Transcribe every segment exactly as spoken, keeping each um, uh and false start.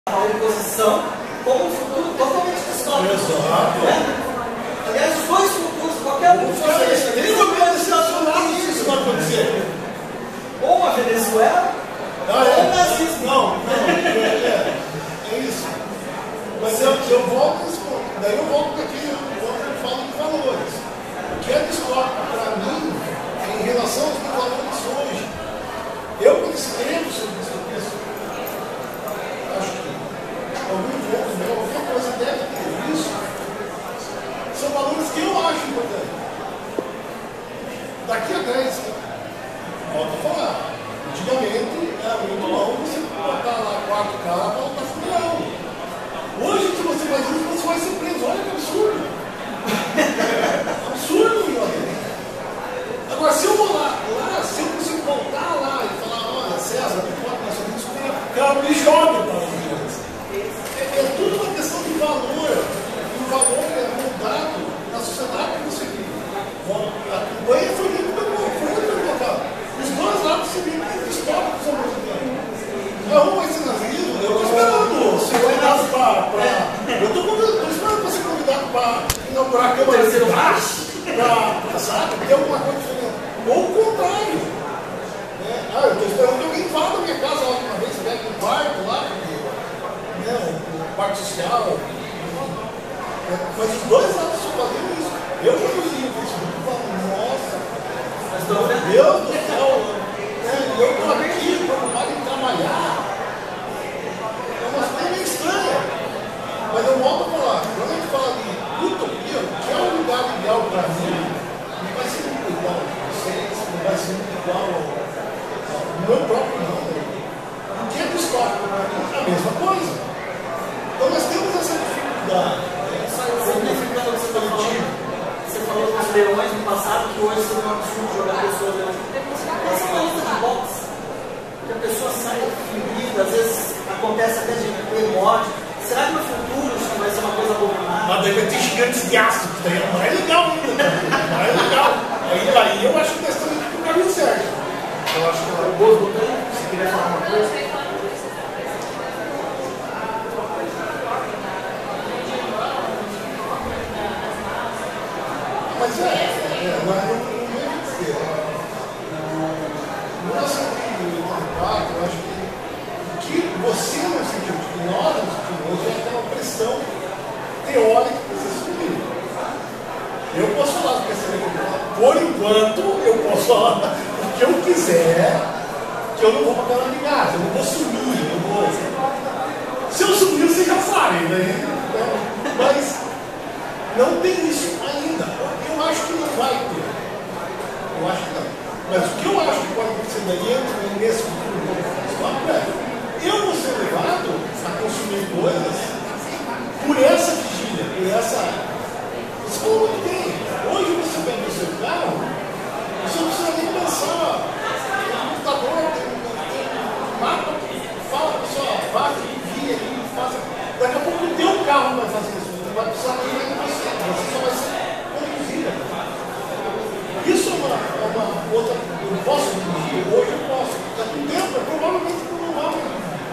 uma oposição como um futuro totalmente distópico. Exato. Né? Aliás, os dois futuros, qualquer um de vocês, isso vai acontecer. ou uma Venezuela, Ah, ou é? um nazismo. Não, não, é, é isso. Mas eu, eu volto nesse ponto. Daí eu volto daquele ponto que eu falo de valores. O que é distópico para mim em relação aos meus valores hoje? Eu, quando escrevo sobre isso, eu penso, acho que algum ponto meu, alguma coisa deve ter isso. São valores que eu acho importantes. Daqui a dez, volto a falar. Antigamente era muito bom você botar lá quatro caras para botar furão. Hoje, se você faz isso, você vai ser preso. Olha que absurdo. Absurdo, meu amigo. Agora, se eu vou lá, lá, se eu consigo voltar lá e falar, olha, César, não pode mais sobre isso, o cara me joga para as crianças. É, é tudo uma questão de valor. E o valor é moldado na sociedade que você vive. A campanha foi muito perguntada. Os dois lados se viram que históricos são brasileiros. Não vai ser nazismo. Eu estou esperando ser convidado para. Eu estou esperando para ser convidado para inaugurar a Câmara de Cidades. Para, sabe, ter alguma coisa diferente. Ou o contrário. É, ah, eu estou esperando que alguém vá da minha casa lá uma vez, pega um quarto lá, né, um quarto social. É, mas os dois lados estão fazendo isso. Eu produzi o Facebook e falo, nossa, meu Deus do céu, né, eu estou aqui preocupado em trabalhar. É uma coisa meio estranha. Mas eu volto a falar, quando a gente fala de utopia, que é o lugar ideal para mim, não vai ser muito igual a vocês, não vai ser muito igual ao, ao meu próprio nome. O que é distópico para mim é a mesma coisa. Então nós temos essa dificuldade. Significando o que você está falando. Você falou dos leões no passado, que hoje você não absurdo jogar pessoas leões. Essa é uma luta de boxe. Que a pessoa sai ferida, às vezes acontece até de ter morte. Será que no futuro isso vai ser uma coisa abominável? Mas daí vai ter gigantes de aço, que daí é mais legal ainda. Mais legal. Aí, aí eu acho que nós estamos indo pro caminho certo. Eu acho que o Bozo botando, se quiser falar uma coisa. Mas é, é, não é muito dizer. Em mil novecentos e oitenta e quatro, eu acho que o que você não sentiu, que nós não sentimos hoje, é aquela pressão teórica que você subiu. Eu posso falar do que você por enquanto, eu posso falar o que eu quiser, que eu não vou para aquela ligada, eu não vou sumir, eu vou. Se eu sumir, você já sabe, né? Mas não tem isso ainda. Eu acho que não vai ter. Eu acho que não. Mas o que eu acho que pode acontecer daí entra nesse futuro é eu vou ser levado a consumir coisas por essa vigília, por essa. Isso como não tem. Hoje você pega o seu carro, você não precisa nem pensar. Tem um computador, tem um mapa que fala para a pessoa, vá, envia ali, faça. Daqui a pouco o teu carro vai fazer isso. Não vai precisar nem de você. Você só vai ser conduzida. Isso é uma, é uma outra. Eu posso dirigir? Hoje eu posso. Daqui a um tempo, é provavelmente eu não vou.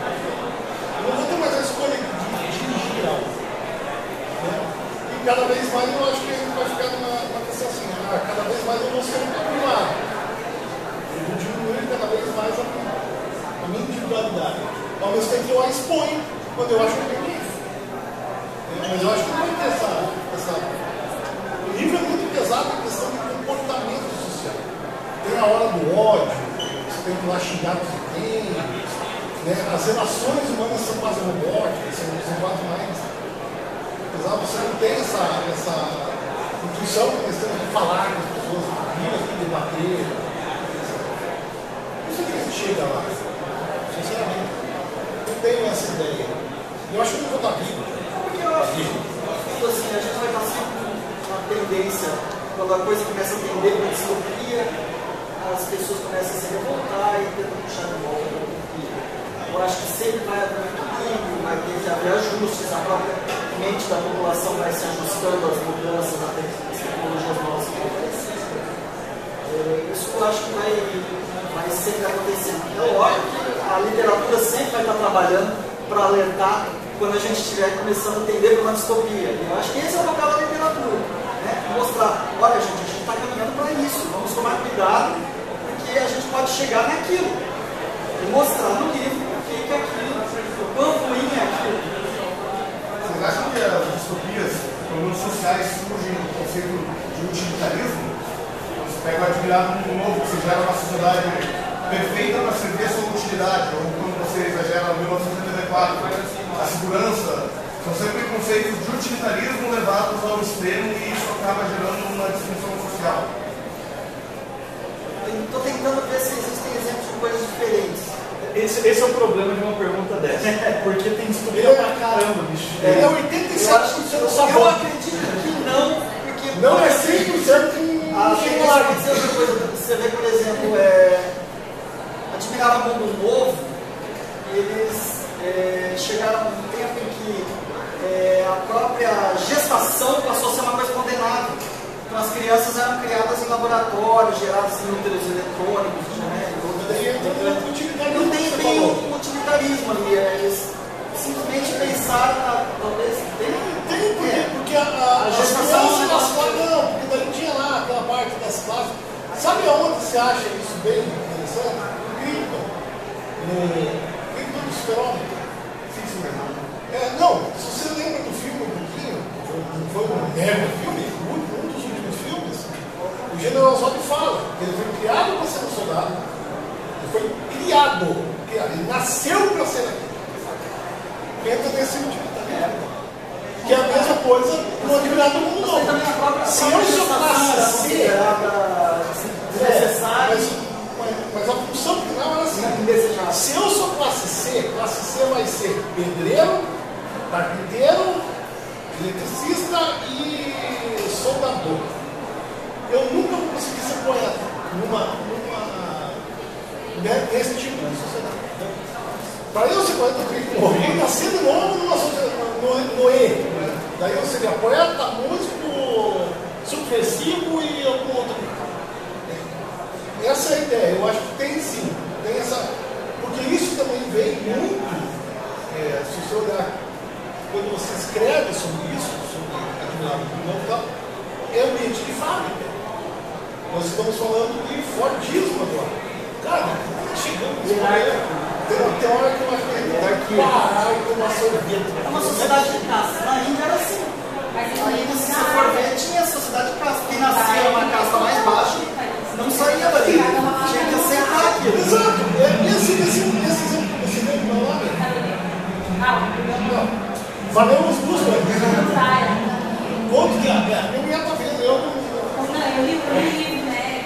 Eu não vou ter mais a escolha de, de dirigir algo. Né? E cada vez mais eu acho que a gente vai ficar numa, numa questão assim. Ah, cada vez mais eu vou ser um popular. Eu vou diminuir cada vez mais a, a minha individualidade. Ao mesmo tempo que eu a exponho quando eu acho que eu tenho. Mas eu acho que não vai ter essa, essa. O livro é muito pesado na questão de comportamento social. Tem a hora do ódio, você tem que ir lá xingar os inimigos, né? As relações humanas são quase robóticas, são, são quase mais. Apesar de você não ter essa, essa intuição que nós temos de falar com as pessoas, vir aqui debater. Não sei que a gente chega lá. Sinceramente, não tenho essa ideia. Eu acho que eu não vou estar vivo. Assim, a gente vai passar uma tendência, quando a coisa começa a tender para a distopia, as pessoas começam a se revoltar e tentam puxar de volta para a utopia. Eu acho que sempre vai haver um equilíbrio, vai ter que haver ajustes, a própria mente da população vai se ajustando às mudanças, às tecnologias novas que acontecem. Isso eu acho que vai, vai sempre acontecer. É óbvio que a literatura sempre vai estar trabalhando para alertar quando a gente estiver começando a entender para uma distopia. E eu acho que esse é o papel da literatura, né? Mostrar, olha gente, a gente está caminhando para isso, vamos tomar cuidado, porque a gente pode chegar naquilo. E mostrar no livro o que é aquilo, o quão ruim é aquilo. Vocês acham que as distopias, problemas sociais, surgem do conceito de utilitarismo? Você pega o admirado mundo novo, que você gera uma sociedade perfeita para servir a sua utilidade, ou quando você exagera no mil novecentos e oitenta e quatro, a segurança, são sempre conceitos de utilitarismo levados ao extremo e isso acaba gerando uma disfunção social. Estou tentando ver se existem exemplos de coisas diferentes. Esse, esse é o problema de uma pergunta dessa. Porque tem distopia pra caramba, bicho. Ele é oitenta e sete por cento do sabor. Eu acredito que não, porque não é cem por cento que a tendência pode ser outra coisa. Você vê, por exemplo, é, Admirar o Mundo Novo, eles é, chegaram a um tempo em que é, a própria gestação passou a ser uma coisa condenável. Então as crianças eram criadas em laboratórios, geradas em úteros eletrônicos, né? Não tem bem um utilitarismo ali, eles simplesmente pensaram na, talvez tem, tem porque, é, porque a, a, a gestação não, porque daí tinha lá aquela parte das classes. Sabe aonde você acha isso bem interessante? No Grito, no Grito do Super-Homem. Sim, sim, é, não, se você lembra do filme um pouquinho, foi um mega filme, um dos últimos filmes, o General Zod fala que ele foi criado para ser um soldado. Foi criado, criado, ele nasceu para ser aquilo. Entra nesse utilitarismo. Que é a mesma coisa no admirado do mundo novo. Se eu sou classe C, é, mas, mas a função final era assim: se eu sou classe C, classe C vai ser pedreiro, carpinteiro, eletricista e soldador. Eu nunca vou conseguir ser poeta numa. numa desse tipo de sociedade. Para eu ser poeta, eu tenho que morrer e nascer de novo numa sociedade, no, no E. Daí eu seria poeta, músico, subversivo e algum outro. Essa é a ideia. Eu acho que tem sim. Tem essa, porque isso também vem muito, é, se você olhar, quando você escreve sobre isso, sobre admirável do tal, é ambiente de fábrica. Nós estamos falando de Fordismo agora. Cara, chegamos nesse momento. Tem uma hora que eu acho que é parar e tomar sorvete. É uma sociedade de caça. Na Índia era assim. Na Índia, se você for ver, tinha a sociedade de caça. Quem nascia numa casta mais baixa não saía dali. Tinha que aceitar aquilo. Exato. Esse exemplo que você deu para lá, velho. Valeu os duas, velho. Quanto que é? Eu ia estar vendo. Eu não li o livro, né?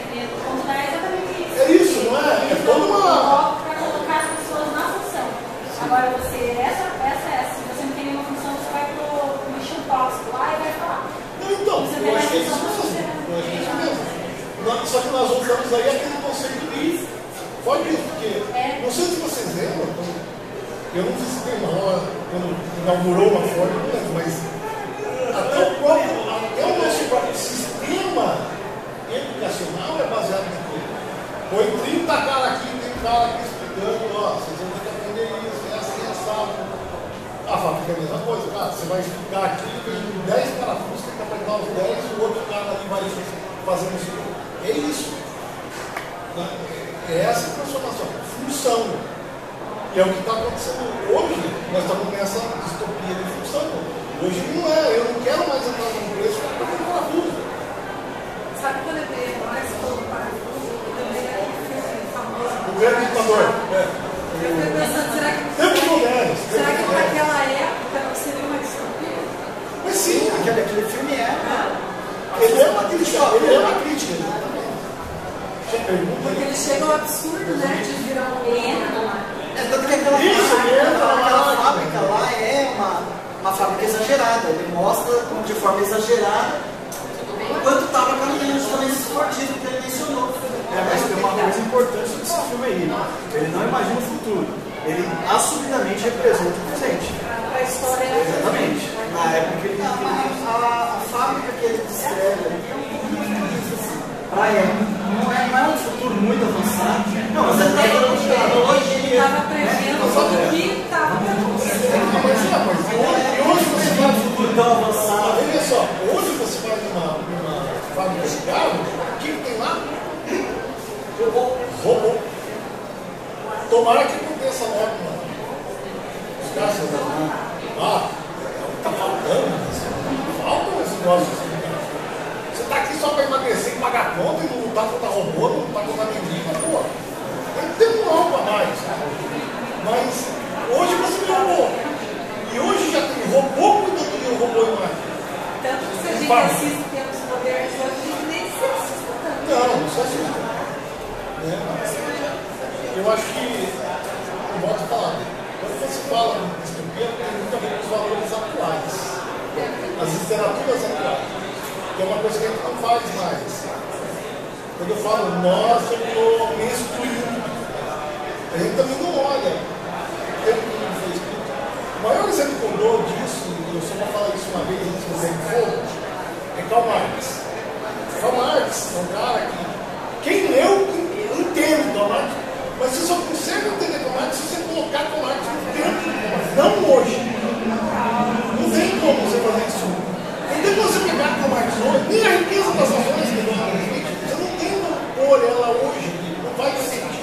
É isso, não é? É toda uma. Para colocar as pessoas na função. Agora, você, essa, essa é essa. Se você não tem nenhuma função, você vai para o lixo tóxico lá e vai falar. Não, então, você eu acho que é isso mesmo. Eu acho que é isso mesmo. Só que nós usamos aí aquele conceito de. Pode ir, porque. É. Não sei se vocês lembram, eu não visitei uma hora, quando inaugurou uma forma, mas até o próprio, até o nosso próprio sistema educacional é baseado naquilo. Põe trinta caras aqui, tem cara aqui explicando, ó, vocês vão ter que aprender isso, é assim, é assado. A fábrica é a mesma coisa, cara, você vai explicar aqui, tem dez parafusos, tem que apertar os dez, o outro cara ali vai fazendo isso. É isso. É essa transformação, função. E é o que está acontecendo hoje, nós estamos nessa distopia de função. Hoje não é, eu não quero mais entrar no preço para ter parafuso. Sabe quando eu vejo mais todo parafuso? O grande ditador. É. Eu fico pensando, será que, Tempo moderno. será que naquela época seria uma distopia? Mas sim, aquele, aquele filme é. Ah. Ele é uma crítica. Ele é uma crítica. Porque ele chega ao absurdo, né? De virar um pena. É tanto que aquela, Isso, fábrica, aquela, aquela fábrica lá é uma, uma fábrica exagerada. Ele mostra de forma exagerada quanto estava caminhando justamente esse partido que ele mencionou. É, mas tem uma coisa importante desse filme aí, né? Ele não imagina o futuro, ele assumidamente representa o presente. A história é exatamente. Na época que ele. Não, a, a, a fábrica que ele descreve ali é muito difícil, assim. Pra época. Não é, não é um futuro muito avançado. Não, mas é tecnologia. Ele estava prevendo o que estava para acontecer. Tomara que aconteça logo, mano. Os caras estão ah, tá faltando, faltam esse negócio assim. Você tá aqui só para emagrecer e pagar conta e não lutar contra robô, não lutar contra mendiga, pô. Tem que ter um algo a mais. Mas hoje você tem robô. E hoje já tem robô cuidando de um robô e mais. Tanto que se a gente assiste pelos poderes hoje, a gente nem se assusta tanto. Não, não se assusta. É. Eu acho que, eu volto a falar, quando você fala em distopia, tem muito a ver com os valores atuais. As literaturas atuais. Que é uma coisa que a gente não faz mais. Quando eu falo nós, eu estou me excluindo. A gente também não olha. Tem que não foi escrito. O maior exemplo que eu dou disso, eu só vou falar isso uma vez antes de fazer em fogo, é Karl Marx. Karl Marx é um cara que, quem leu, entende Karl Marx, mas você só consegue entender Karl Marx se você colocar Karl Marx no tempo, não hoje. Não tem como você fazer isso. Não tem como você pegar Karl Marx hoje, nem a riqueza das nações que não você não tem como pôr ela hoje, não vai ter sentido.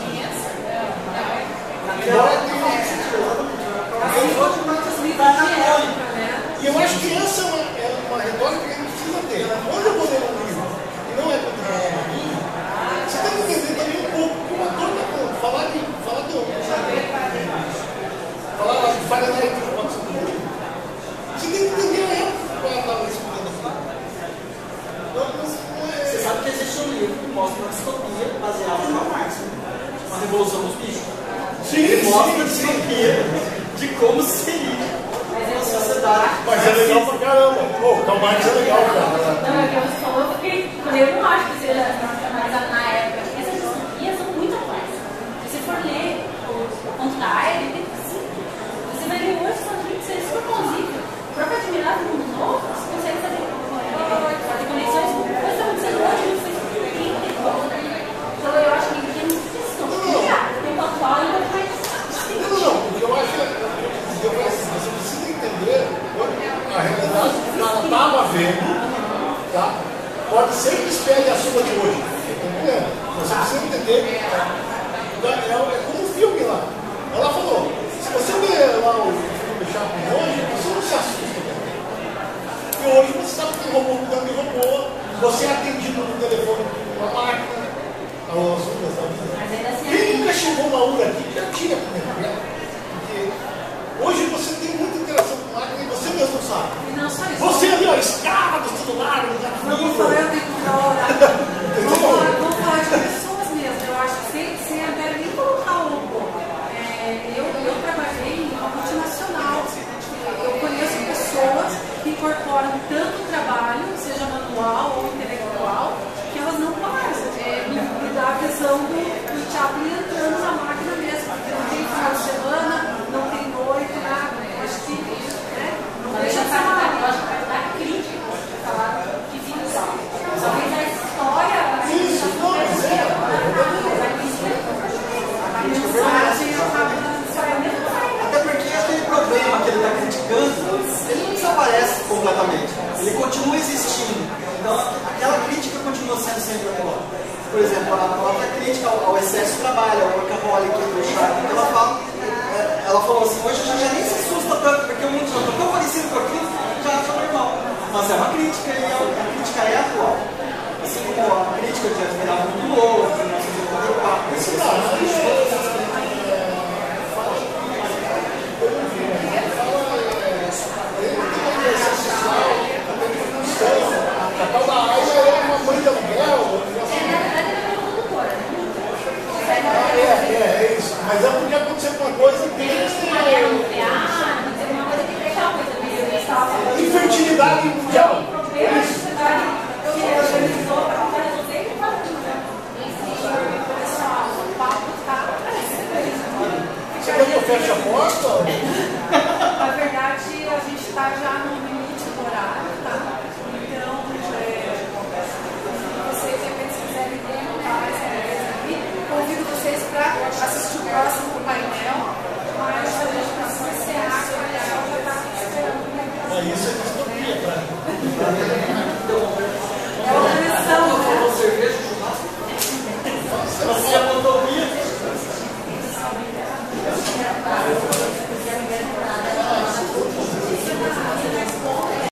E eu acho que essa é uma, é uma retórica que a gente precisa ter. Quando eu vou ler um livro e não é contemporâneo a mim, você tem que entender também um pouco como o autor está falando. Falar de. Falar de. Falar lá de Fahrenheit quatrocentos e cinquenta. Você tem que entender a época que ela estava escrevendo aqui. Você sabe que existe um livro que mostra uma distopia baseada em Karl Marx, né? Uma revolução dos bichos. Sim, ele mostra a sim, distopia de como seria uma sociedade. Mas é legal pra caramba. Pô, Karl Marx é legal, cara. Não, é que você falou, porque eu não acho que seja analisado na época. Essas distopias são muito atuais. Se você for ler o contar, ele tem cinco. Você vai ler hoje, só que isso é super plausível. O próprio Admirável Mundo Novo, você consegue fazer, fazer conexões com coisas que estão acontecendo hoje no Facebook trinta e pouco. Então eu acho que tem muita distopia. O tempo atual ainda vai. Não, não, porque eu acho que eu falei assim, você precisa entender a realidade que o cara estava vendo, tá? Pode ser que espelhe a sua de hoje, entendeu? Você precisa entender. É, é como um filme lá. Ela falou, se você ler lá o filme Chaplin hoje, você não se assusta. Porque hoje você sabe que tem robô cuidando de robô, você é atendido no telefone com uma máquina, as unhas da vida. Quem nunca chegou uma URA aqui, já tira a primeira, né? Porque hoje você tem muita interação com a máquina e você mesmo sabe. E não só isso. Você ali, ó, escala do celular, no Vamos falar de Vamos falar, vamos falar de pessoas mesmo. Eu acho que sem, sem até nem colocar o robô. É, eu, eu trabalhei em uma multinacional. Eu conheço pessoas que incorporam tanto trabalho, seja manual ou intelectual, que elas não param. É, me dá a visão do, do Chaplin entrando na máquina mesmo, porque não tem final de semana, não tem noite, nada. Eu acho que, né, não deixa de ser uma crítica, falar que ficção. Talvez a história, a isso, não, mas é. a mensagem acaba saindo. Até porque aquele problema que ele está criticando, ele não desaparece completamente. Ele continua existindo. Então, aquela crítica continua sendo sempre atual. Por exemplo, a própria crítica ao, ao excesso de trabalho, ao workaholic do Chaplin, ela fala, ela falou assim, hoje a gente já nem se assusta tanto, porque o mundo já está tão parecido com aquilo, já acha normal. Mas é uma crítica e a, a crítica é atual. Assim como a crítica de admirar muito novo, de mil novecentos e oitenta e quatro, esse a tal da Aisha é uma mãe de aluguel. Ah, é, é, é isso. Mas é porque aconteceu uma coisa que tem infertilidade mundial. Você quer que eu feche a porta? Na verdade, a gente está já